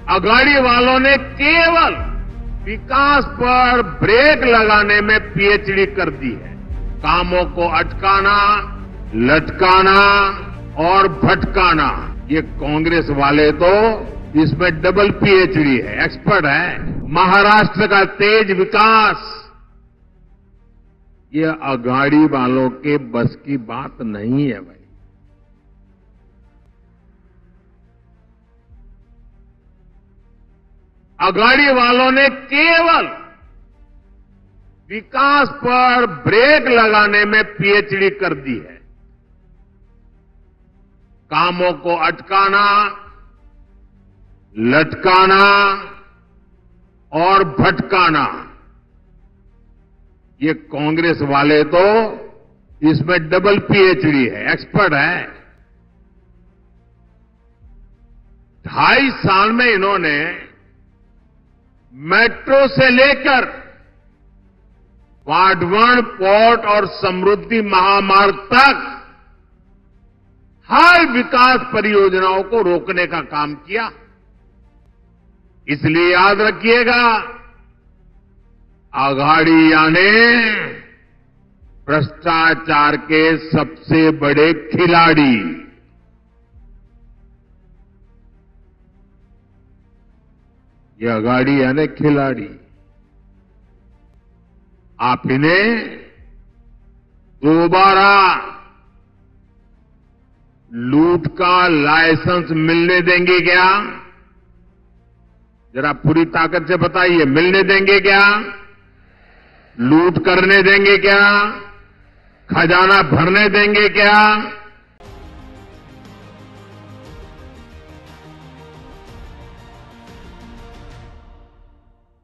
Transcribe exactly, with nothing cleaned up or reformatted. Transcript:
अघाड़ी वालों ने केवल विकास पर ब्रेक लगाने में पीएचडी कर दी है। कामों को अटकाना, लटकाना और भटकाना, ये कांग्रेस वाले तो इसमें डबल पीएचडी है, एक्सपर्ट है। महाराष्ट्र का तेज विकास, ये अघाड़ी वालों के बस की बात नहीं है भाई। अघाड़ी वालों ने केवल विकास पर ब्रेक लगाने में पीएचडी कर दी है। कामों को अटकाना, लटकाना और भटकाना, ये कांग्रेस वाले तो इसमें डबल पीएचडी है, एक्सपर्ट है। ढाई साल में इन्होंने मेट्रो से लेकर वाढवण पोर्ट और समृद्धि महामार्ग तक हर विकास परियोजनाओं को रोकने का काम किया। इसलिए याद रखिएगा, अघाड़ियां ने भ्रष्टाचार के सबसे बड़े खिलाड़ी, ये अघाड़ियां ने खिलाड़ी, आप इन्हें दोबारा लूट का लाइसेंस मिलने देंगे क्या? जरा पूरी ताकत से बताइए, मिलने देंगे क्या? लूट करने देंगे क्या? खजाना भरने देंगे क्या?